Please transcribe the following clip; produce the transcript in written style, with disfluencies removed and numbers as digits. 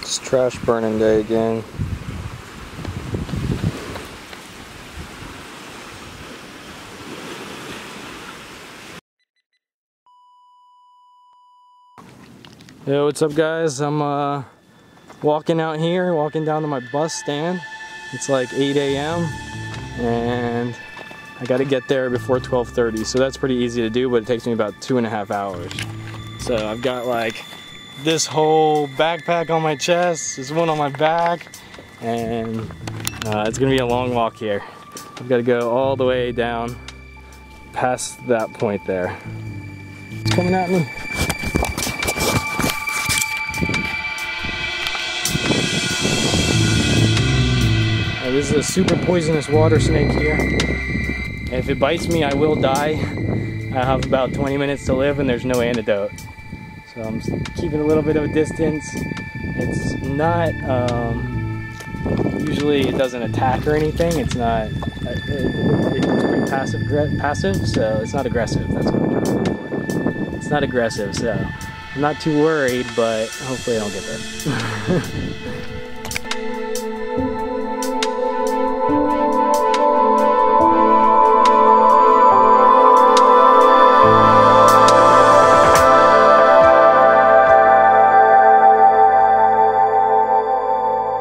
It's trash burning day again. Yo, what's up guys? I'm walking out here, walking down to my bus stand. It's like 8 a.m. and I gotta get there before 12:30, so that's pretty easy to do, but it takes me about 2.5 hours. So I've got like this whole backpack on my chest, this one on my back, and it's gonna be a long walk here. I've gotta go all the way down past that point there. It's coming at me. This is a super poisonous water snake here. If it bites me, I will die. I have about 20 minutes to live and there's no antidote. So I'm keeping a little bit of a distance. It's not, usually it doesn't attack or anything. It's not, it's pretty passive, so it's not aggressive. That's what I'm trying to look for. It's not aggressive, so I'm not too worried, but hopefully I don't get bit.